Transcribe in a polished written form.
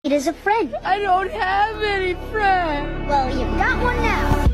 It is a friend. I don't have any friends. Well, you've got one now.